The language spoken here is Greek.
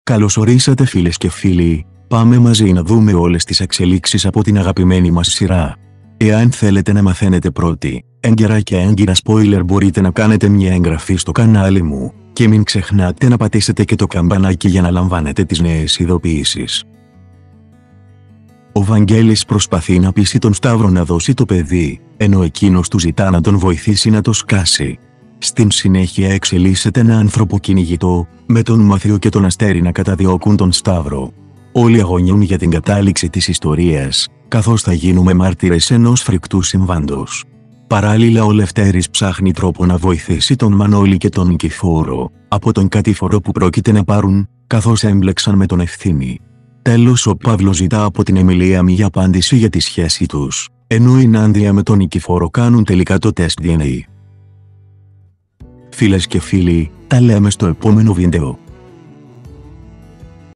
Καλώς ορίσατε φίλες και φίλοι, πάμε μαζί να δούμε όλες τις εξελίξεις από την αγαπημένη μας σειρά. Εάν θέλετε να μαθαίνετε πρώτοι, έγκαιρα και έγκυρα spoiler, μπορείτε να κάνετε μια εγγραφή στο κανάλι μου, και μην ξεχνάτε να πατήσετε και το καμπανάκι για να λαμβάνετε τις νέες ειδοποιήσεις. Ο Βαγγέλης προσπαθεί να πείσει τον Σταύρο να δώσει το παιδί, ενώ εκείνος του ζητά να τον βοηθήσει να το σκάσει. Στην συνέχεια εξελίσσεται ένα ανθρωποκυνηγητό, με τον Μαθαίο και τον Αστέρι να καταδιώκουν τον Σταύρο. Όλοι αγωνιούν για την κατάληξη της ιστορίας, καθώς θα γίνουμε μάρτυρες ενός φρικτού συμβάντος. Παράλληλα ο Λευτέρης ψάχνει τρόπο να βοηθήσει τον Μανώλη και τον Νικηφόρο, από τον κατήφορο που πρόκειται να πάρουν, καθώς έμπλεξαν με τον Ευθύμη. Τέλος ο Παύλος ζητά από την Εμιλία μια απάντηση για τη σχέση τους, ενώ η Νάντια με τον Νικηφόρο κάνουν τελικά το τεστ DNA. Φίλες και φίλοι, τα λέμε στο επόμενο βίντεο.